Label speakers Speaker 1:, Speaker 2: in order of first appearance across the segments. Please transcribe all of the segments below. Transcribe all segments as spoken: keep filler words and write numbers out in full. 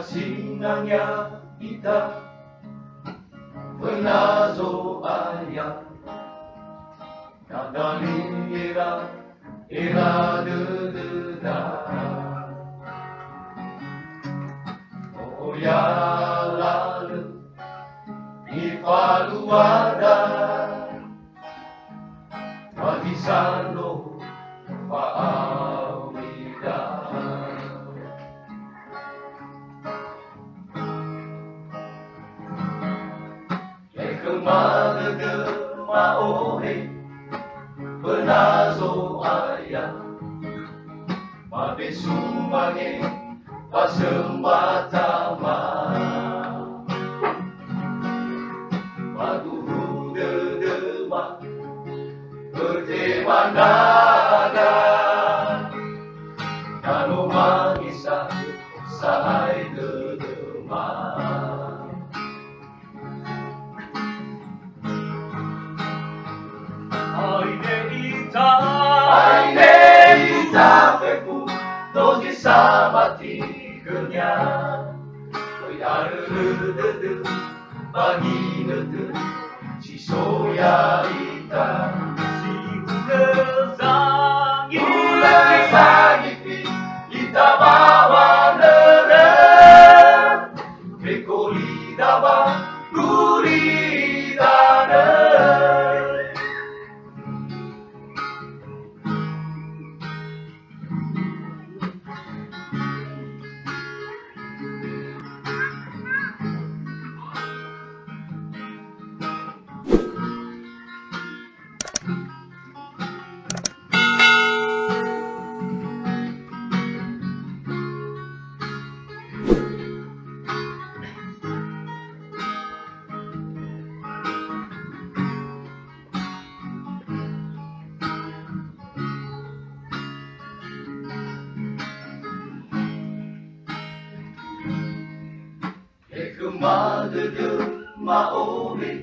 Speaker 1: Kasinangnya kita penazo ayah Nagaling ira ira dededa Oya lalu ifaluada Magisano paawida Kemana maohe penazo ayah mabesumbange pasembatama maduhu dedema bertemandana nano mangisa sahai dedema Aine ita peku doji samati kenya Yaru dedu bagi dedu cisoya ita Si ulezangi ulezangi ita bawa nere Pekoli daba guri dane Kemana de maohe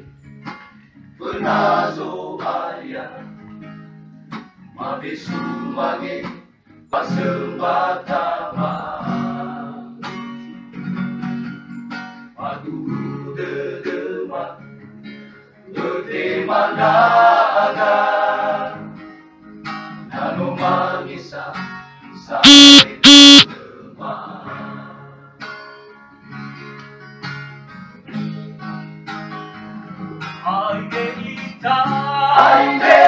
Speaker 1: penazo ayah mabesumbange pasembatama madu dedema bertemandana nano mangisa sampai dedema Aine ita Aine